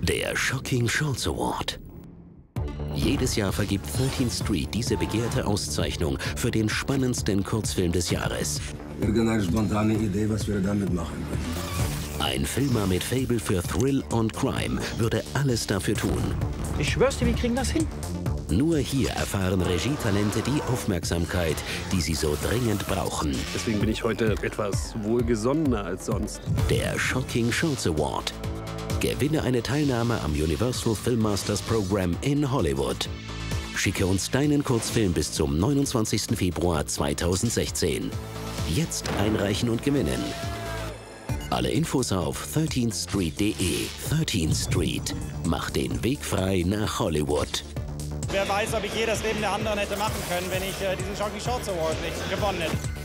Der Shocking Shorts Award. Jedes Jahr vergibt 13th Street diese begehrte Auszeichnung für den spannendsten Kurzfilm des Jahres. Irgendeine spontane Idee, was wir damit machen können. Ein Filmer mit Faible für Thrill und Crime würde alles dafür tun. Ich schwör's dir, wir kriegen das hin. Nur hier erfahren Regietalente die Aufmerksamkeit, die sie so dringend brauchen. Deswegen bin ich heute etwas wohlgesonnener als sonst. Der Shocking Shorts Award. Gewinne eine Teilnahme am Universal Film Masters Program in Hollywood. Schicke uns deinen Kurzfilm bis zum 29. Februar 2016. Jetzt einreichen und gewinnen. Alle Infos auf 13thstreet.de. 13th Street. Macht den Weg frei nach Hollywood. Wer weiß, ob ich je das Leben der anderen hätte machen können, wenn ich diesen Shocking Shorts Award nicht gewonnen hätte.